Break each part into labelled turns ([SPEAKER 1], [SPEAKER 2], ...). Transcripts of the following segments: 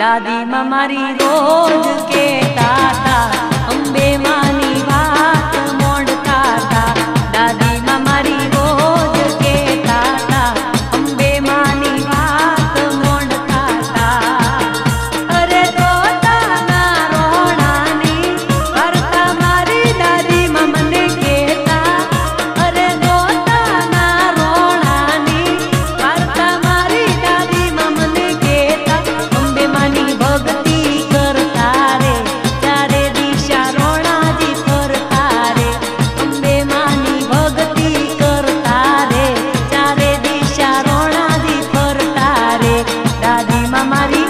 [SPEAKER 1] दादी माँ मारी रोज कहता था अंबे मानी बात मोड़ता था। दादी माँ मारी रोज कहता था अंबे मानी बात मोड़ता था। अरे रोता ना रोणानी करता मारी दादी माँ मने कहता। अरे रोता ना रोणानी करता मारी दादी माँ मने कहता। अंबे मानी भक्ति करता रे चारे दिशा रोणाजी फरता रे। अंबे मानी भक्ति करता रे चारे दिशा रोणाजी फरता रे। दादी माँ मारी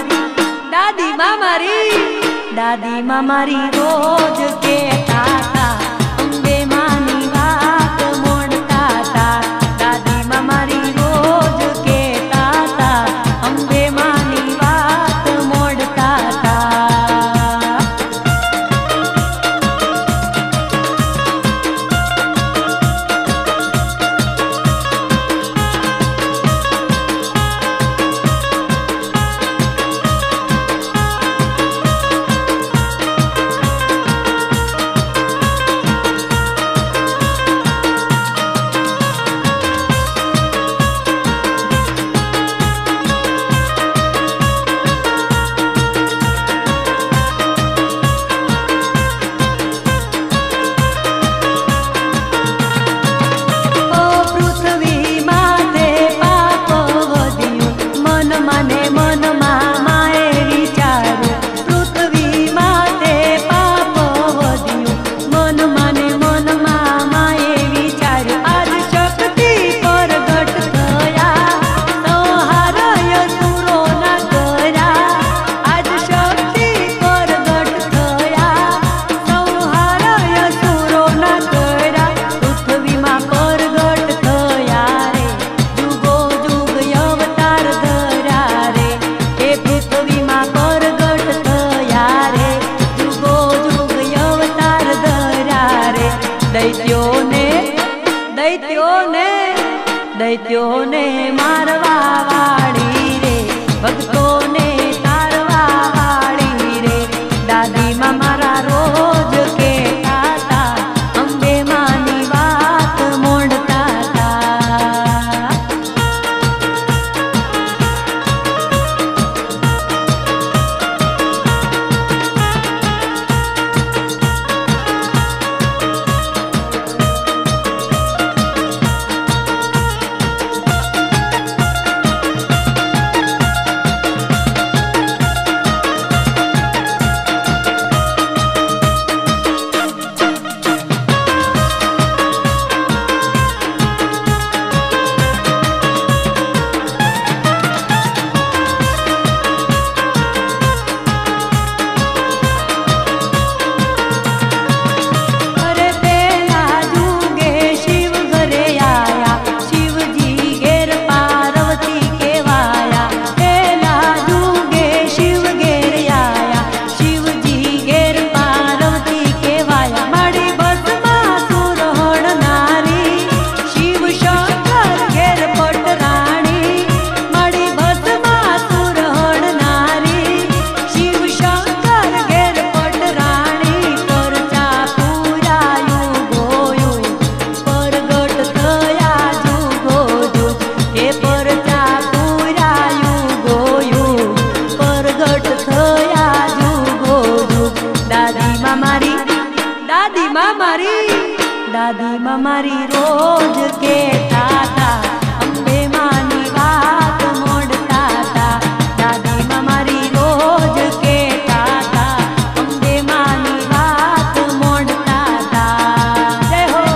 [SPEAKER 1] रोज कहता था अंबे मानी बात मोड़ता था। दादी माँ मारी रोज कहता था अंबे मानी बात मोड़ता था। दैत्यों ने मारवा वाली रे भक्तों ने तारवा वाली रे। दादी माँ मारा रोज कहता था अंबे मानी बात मोड़ता था। दादी माँ मारी रोज कहता था अंबे मानी बात मोड़ता था। दादी माँ मारी रोज कहता था अंबे मानी बात मोड़ता था। जय हो।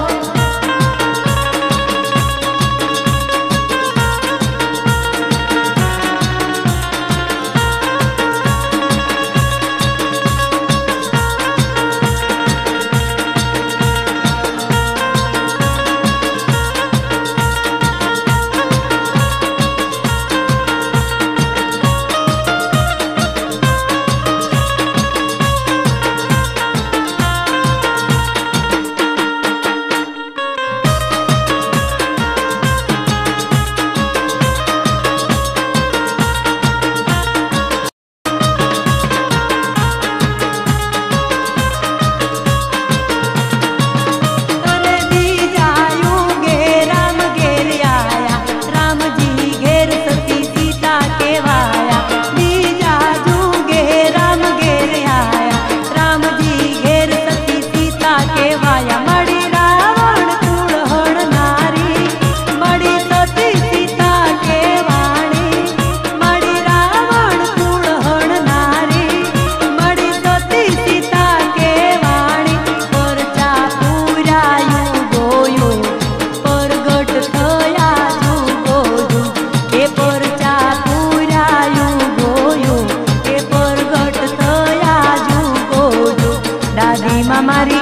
[SPEAKER 1] કેવાયા મળી રાવણ કુળહણ નારી મળી સતી સીતા કેવાણી મળી રાવણ કુળહણ નારી મળી સતી સીતા કેવાણી પરચા પૂરાયું ગોયું પરગટ થયા જુગોજુ એ પરચા પૂરાયું ગોયું એ પરગટ થયા જુગોજુ દાદી માં મારી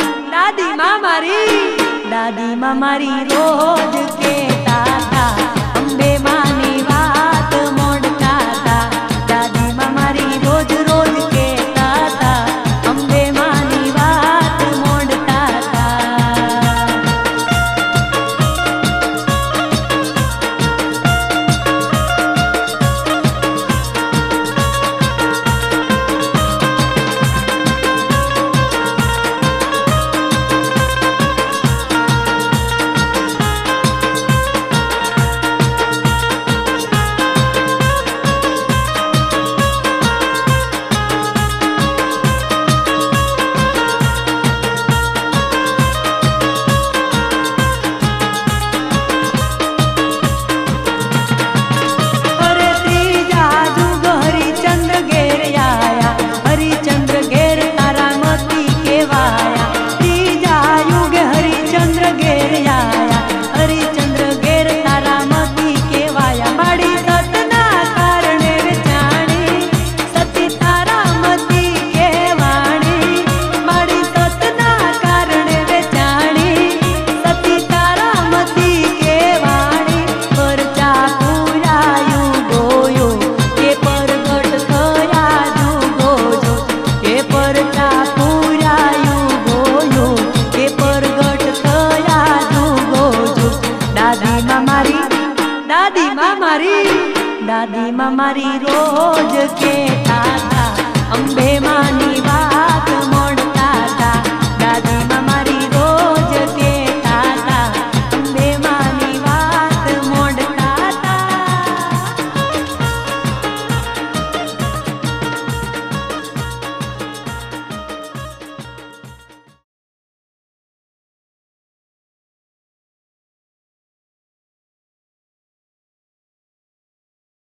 [SPEAKER 1] દાદી માં મારી રોજ કેતા તા અંબે માની વાત મોડતા તા દાદી માં મારી રોજ રોજ કેતા તા અંબે માની વાત મોડતા તા દાદી માં મારી રોજ કેતા તા અંબે માની